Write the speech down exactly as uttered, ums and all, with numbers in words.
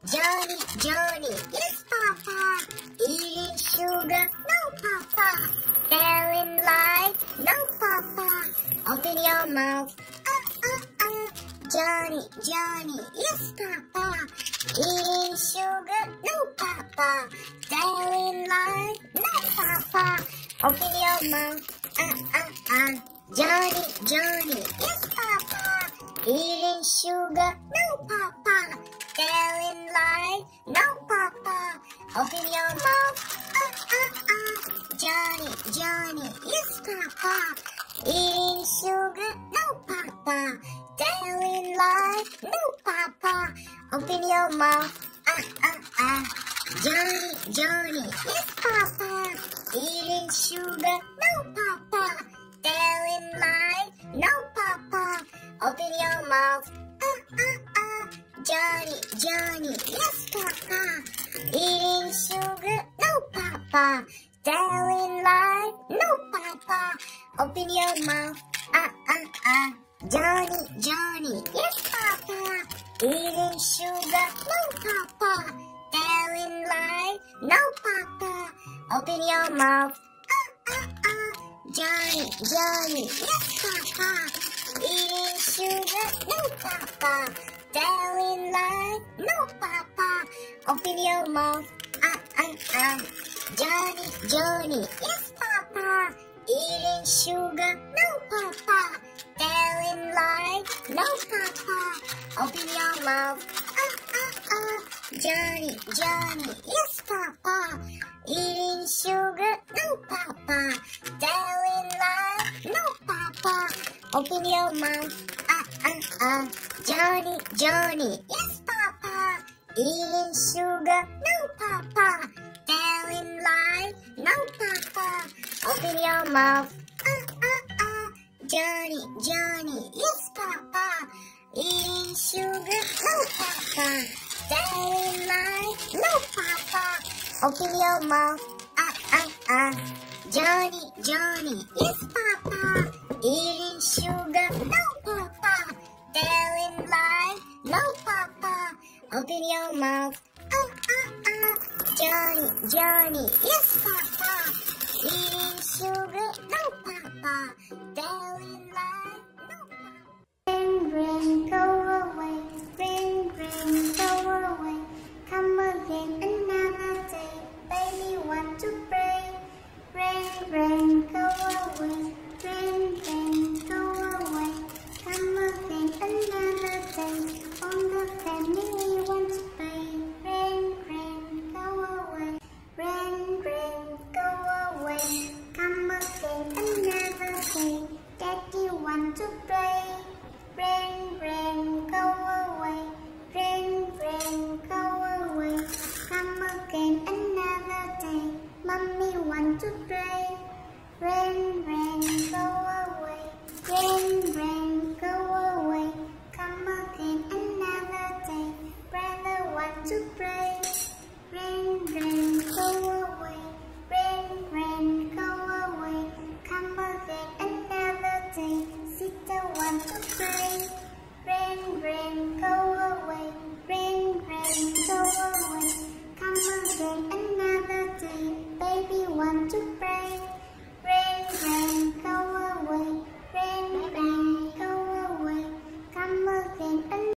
Johnny, Johnny, yes, Papa. Eating sugar, no, Papa. Telling lies, no, Papa. Open your mouth, uh, uh, uh. Johnny, Johnny, yes, Papa. Eating sugar, no, Papa. Telling lies, no, Papa. Open your mouth, uh, uh, uh. Johnny, Johnny, yes, Papa. Eating sugar, no, Papa. Telling lies, no, Papa. Open your mouth, uh, uh, uh. Johnny, Johnny, yes, Papa. Eating sugar, no, Papa. Telling lies, no, Papa. Open your mouth, uh, uh, uh. Johnny, Johnny, yes, Papa. Eating sugar, no, Papa. Telling lies, no, Papa. Open your mouth, uh, uh, uh. Johnny, Johnny, yes, Papa. Eating sugar, no, Papa. Telling lies, no, Papa. Open your mouth, uh, uh, uh. Johnny, Johnny, yes, Papa. Eating sugar, no, Papa. Telling lies, no, Papa. Open your mouth, uh, uh, uh. Johnny, Johnny, yes, Papa. Eating sugar, no, Papa. Telling lies, no, Papa. Open your mouth, uh, uh, uh. Johnny, Johnny, yes, Papa. Eating sugar, no, Papa. Telling lies, no, Papa. Open your mouth, uh, uh, uh. Johnny, Johnny, yes, Papa. Eating sugar, no, Papa. Telling lies, no, Papa. Open your mouth, uh, uh, uh. Johnny, Johnny, yes, Papa. Eating sugar, no, Papa. Telling lies, no, Papa. Open your mouth, uh, uh, uh. Johnny, Johnny, yes, Papa. Eating sugar, no, Papa. Telling lies, no, Papa. Open your mouth, uh, uh, uh. Johnny, Johnny, yes, Papa. Eating sugar, no, Papa. Telling lies, no, Papa. Open your mouth, uh, uh, uh. Johnny, Johnny, yes, Papa. Eating sugar, no, Papa. Telling lies, no, Papa. Rainbow